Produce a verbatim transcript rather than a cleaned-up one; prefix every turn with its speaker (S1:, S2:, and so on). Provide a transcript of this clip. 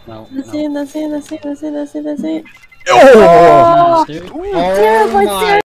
S1: No.
S2: That's
S1: no.
S2: it, that's it, that's it, that's it, that's it, that's it.
S3: Oh!
S2: Oh!
S1: Nice, dude.
S2: Zero point zero.